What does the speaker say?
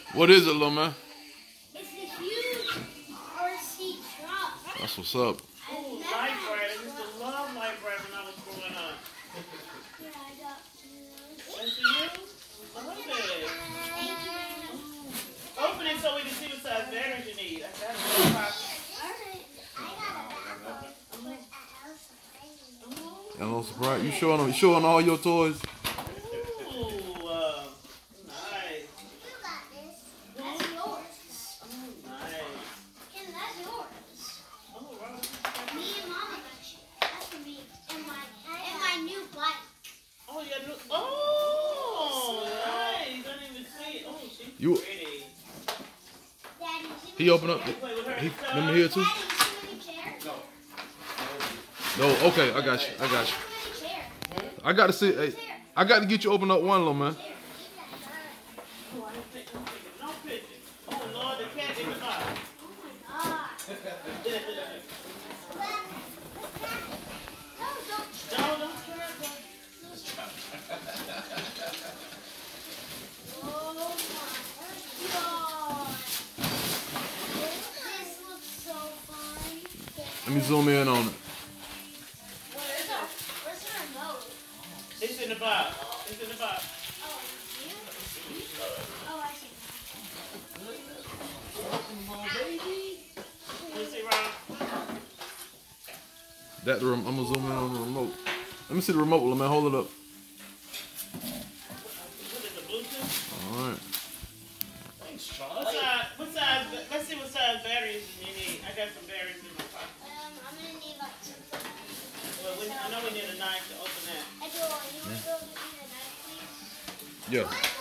What is it, little man? It's a huge RC truck. That's what's up. Oh, light bright. I used to love light bright when I was growing up. Yeah, I got two. That's for you? Love it. Thank you very much. Open it so we can see what size batteries you need. That's a box. Hello, surprise. You showing all your toys? Ooh, nice. You got this. That's yours. Oh, nice. Ken, that's yours. Oh, right. Me and Mama got you. That's for me. And my new bike. Oh, you got new. Oh, nice. I didn't even see it. Oh, she's pretty. Daddy, He opened up. Let me hear it too. No, okay, I got you. I got to see. Hey, I got to get you open up one, little man. Oh, no picture. Oh, Lord, the cat in the box. Oh Don't care. Oh my God. This looks so fun. Let me zoom in on it. Where's the remote? It's in the box. It's in the box. Oh, you? Oh, I see. You see, Ron? I'm gonna zoom in on the remote. Let me see the remote, little man. Hold it up. What is the Bluetooth? All right. Thanks, Charlie. What size? Let's see what size batteries you need. I got some batteries in my pocket. I'm gonna need like two. Well, I know we need a knife to open that. I do. You want to go get me a knife, please? Yeah.